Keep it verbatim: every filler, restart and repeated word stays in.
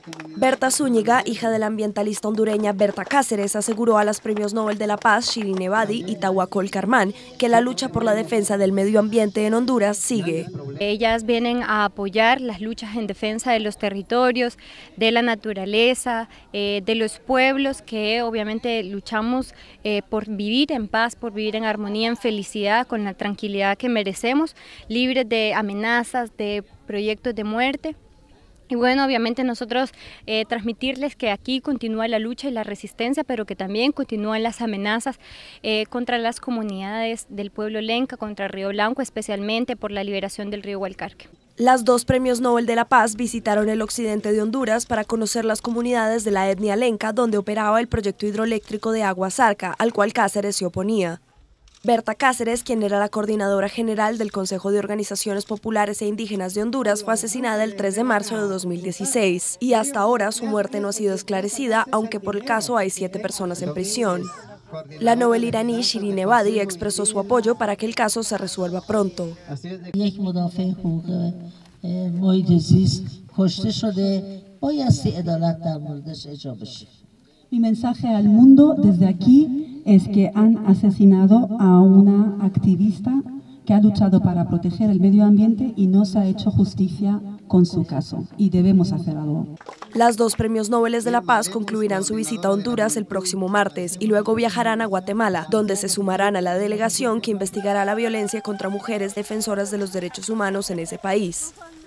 Berta Zúñiga, hija de la ambientalista hondureña Berta Cáceres, aseguró a los premios Nobel de la Paz Shirin Ebadi y Tawakkol Karman que la lucha por la defensa del medio ambiente en Honduras sigue. Ellas vienen a apoyar las luchas en defensa de los territorios, de la naturaleza, eh, de los pueblos que obviamente luchamos eh, por vivir en paz, por vivir en armonía, en felicidad, con la tranquilidad que merecemos, libres de amenazas, de proyectos de muerte. Y bueno, obviamente nosotros eh, transmitirles que aquí continúa la lucha y la resistencia, pero que también continúan las amenazas eh, contra las comunidades del pueblo lenca, contra Río Blanco, especialmente por la liberación del río Gualcarque. Las dos premios Nobel de la Paz visitaron el occidente de Honduras para conocer las comunidades de la etnia lenca donde operaba el proyecto hidroeléctrico de Agua Zarca, al cual Cáceres se oponía. Berta Cáceres, quien era la coordinadora general del Consejo de Organizaciones Populares e Indígenas de Honduras, fue asesinada el tres de marzo de dos mil dieciséis y hasta ahora su muerte no ha sido esclarecida, aunque por el caso hay siete personas en prisión. La Nobel iraní Shirin Ebadi expresó su apoyo para que el caso se resuelva pronto. Mi mensaje al mundo desde aquí es que han asesinado a una activista que ha luchado para proteger el medio ambiente y no se ha hecho justicia con su caso, y debemos hacer algo. Las dos premios Nobel de la Paz concluirán su visita a Honduras el próximo martes y luego viajarán a Guatemala, donde se sumarán a la delegación que investigará la violencia contra mujeres defensoras de los derechos humanos en ese país.